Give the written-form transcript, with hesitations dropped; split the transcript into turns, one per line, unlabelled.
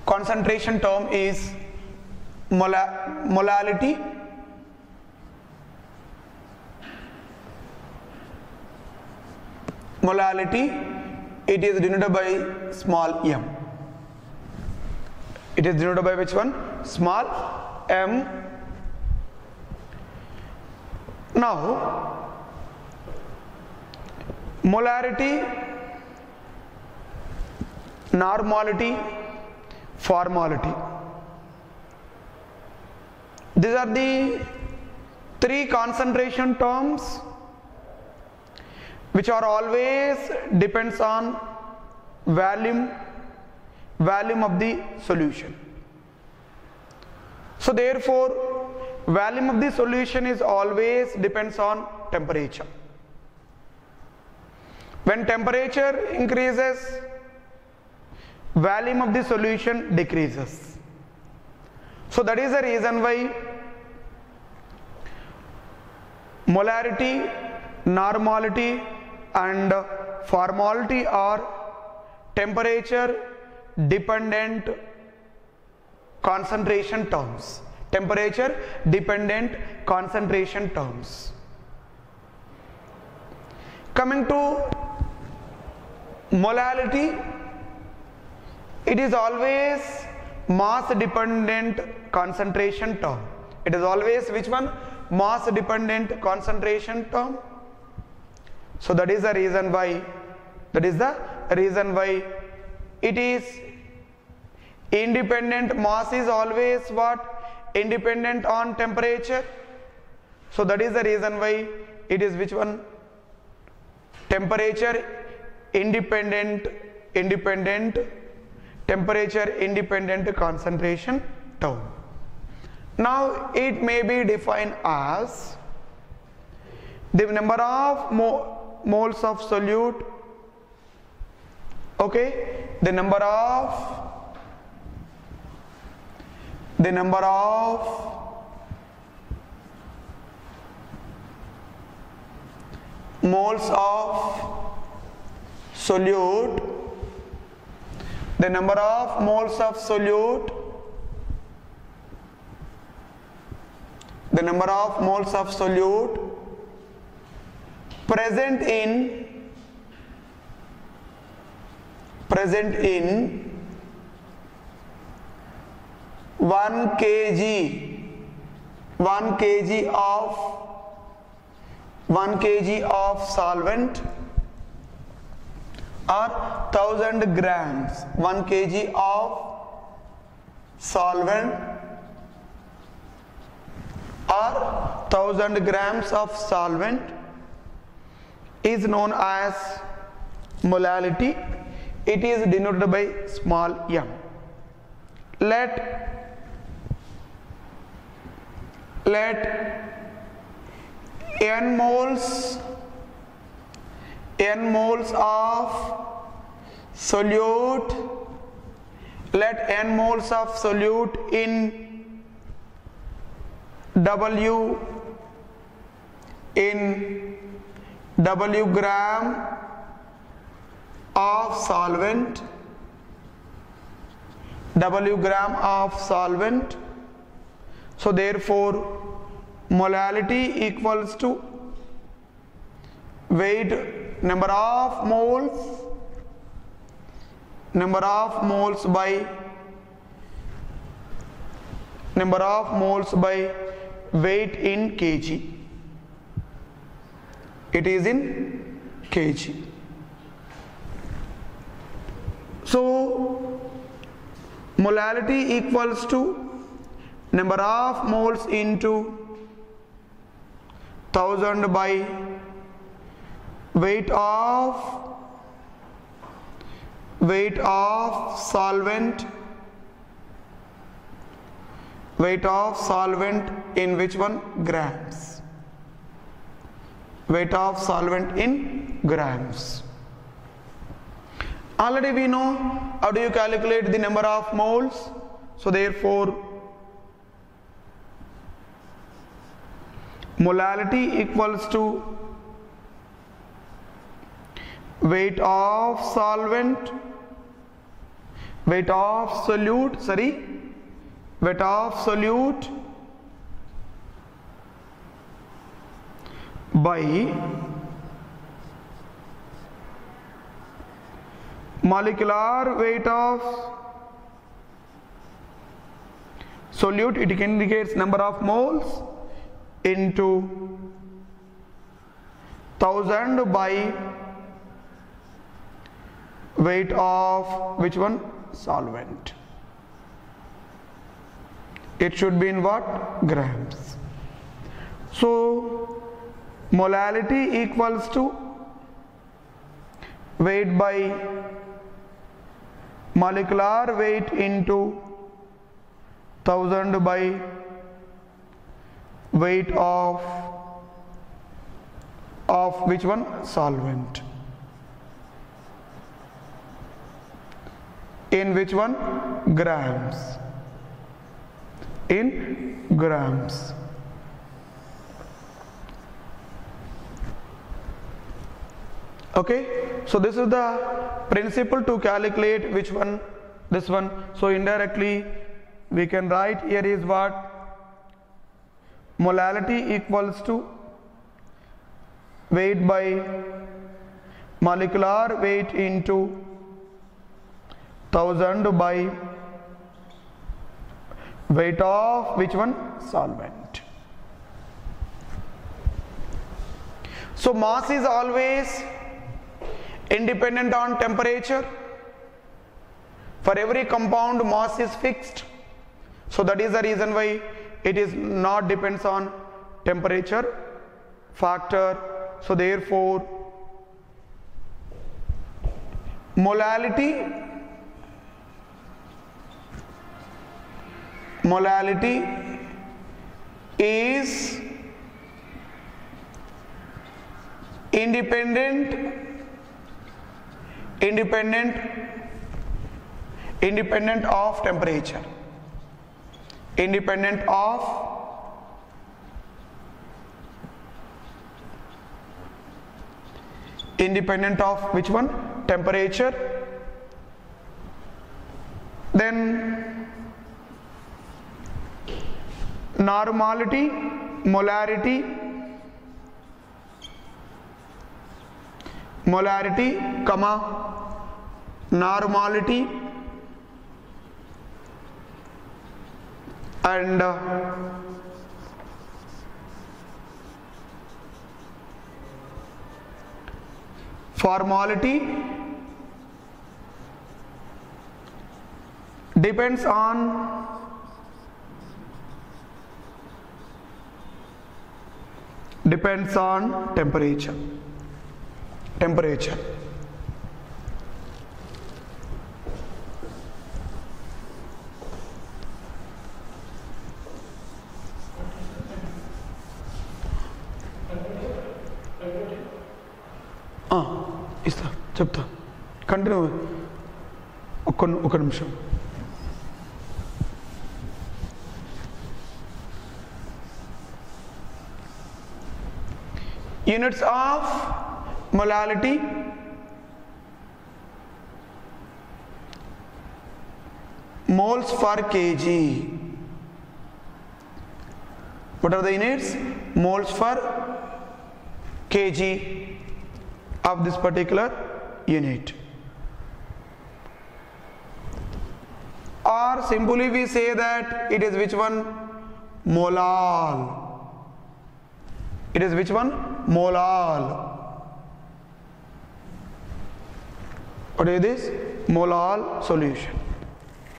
concentration term is molality. Molality, it is denoted by small m. It is denoted by which one? Small m. Now, molarity, normality, formality. These are the three concentration terms which are always depends on volume of the solution. So therefore, volume of the solution is always depends on temperature. When temperature increases, volume of the solution decreases. So that is the reason why molarity, normality and formality are temperature dependent concentration terms. Temperature dependent concentration terms. Coming to molality, it is always mass dependent concentration term. It is always which one? Mass dependent concentration term. So that is the reason why it is independent. Mass is always what? Independent on temperature. So that is the reason why it is which one? Temperature independent temperature independent concentration term. Now it may be defined as the number of moles of solute, okay, the number of moles of solute, the number of moles of solute, the number of moles of solute present in 1 kg of solvent or 1000 grams. 1 kg of solvent or 1000 grams of solvent is known as molality. It is denoted by small m. Let n moles of solute, let n moles of solute in W gram of solvent, W gram of solvent. So therefore molality equals to weight, number of moles by weight in kg. It is in kg. So molality equals to number of moles into 1000 by weight of solvent, in which one? Grams. Weight of solvent in grams. Already we know how do you calculate the number of moles. So therefore molality equals to weight of solvent weight of solute, weight of solute by molecular weight of solute, it indicates number of moles, into 1000 by weight of which one? Solvent. It should be in what? Grams. So molality equals to weight by molecular weight into 1000 by weight of which one? Solvent. In which one? Grams. In grams. Okay, so this is the principle to calculate which one? This one. So indirectly we can write here is what? Molality equals to weight by molecular weight into 1000 by weight of which one? Solvent. So mass is always independent on temperature. For every compound mass is fixed. So that is the reason why it is not depends on temperature factor. So therefore molality is independent of temperature. Independent of which one? Temperature. Then normality, molarity, comma, normality, and formality depends on temperature. ఇస్తా చెప్తా continue ఒక నిమిషం. Units of molality, moles per kg. What are the units? Moles per kg of this particular unit. Or simply we say that it is which one? Molal. It is which one? Molal. What is this? Molal solution.